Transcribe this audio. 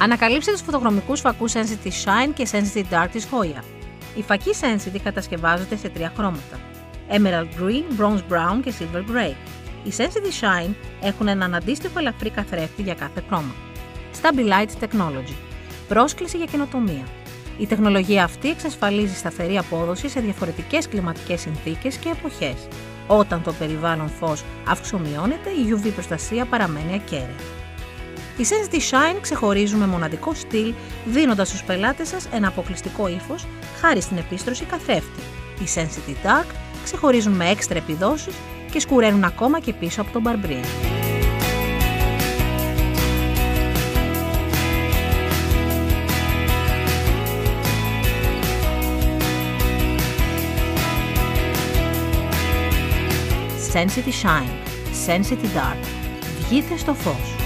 Ανακαλύψτε τους φωτοχρωμικούς φακούς Sensity Shine και Sensity Dark της Hoya. Η φακή Sensity κατασκευάζεται σε 3 χρώματα: Emerald Green, Bronze Brown και Silver Grey. Οι Sensity Shine έχουν έναν αντίστοιχο ελαφρύ καθρέφτη για κάθε χρώμα. Stabilite Technology. Πρόσκληση για καινοτομία. Η τεχνολογία αυτή εξασφαλίζει σταθερή απόδοση σε διαφορετικές κλιματικές συνθήκες και εποχές. Όταν το περιβάλλον φως αυξομειώνεται, η UV προστασία παραμένει ακέραιη. Οι Sensity Shine ξεχωρίζουν με μοναδικό στυλ, δίνοντας στους πελάτες σας ένα αποκλειστικό ύφος χάρη στην επίστρωση καθρέφτη. Οι Sensity Dark ξεχωρίζουν με έξτρα επιδόσεις και σκουραίνουν ακόμα και πίσω από τον μπαρμπρίζ. Sensity Shine, Sensity Dark. Βγείτε στο φως.